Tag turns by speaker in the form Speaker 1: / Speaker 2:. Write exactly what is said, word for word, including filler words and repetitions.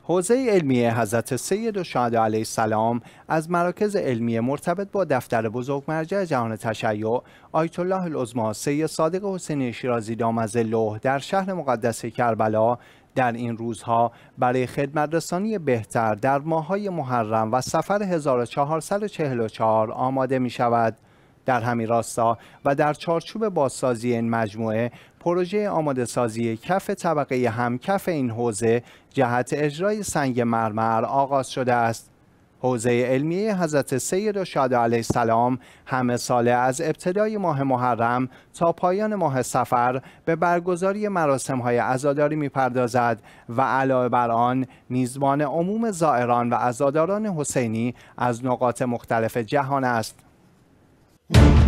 Speaker 1: حوزه علمی حضرت سید الشهدا علیه السلام از مراکز علمی مرتبط با دفتر بزرگ مرجع جهان تشیع آیت الله العظمی سید صادق حسینی شیرازی دام ظله در شهر مقدس کربلا در این روزها برای خدمت‌رسانی بهتر در ماه‌های محرم و صفر هزار و چهارصد و چهل و چهار آماده می شود. در همین راستا و در چارچوب بازسازی این مجموعه، پروژه آماده سازی کف طبقه همکف این حوزه جهت اجرای سنگ مرمر آغاز شده است. حوزه علمی حضرت سید الشهدا علیه السلام همه ساله از ابتدای ماه محرم تا پایان ماه صفر به برگزاری مراسم‌های عزاداری می‌پردازد و علاوه بر آن میزبان عموم زائران و عزاداران حسینی از نقاط مختلف جهان است.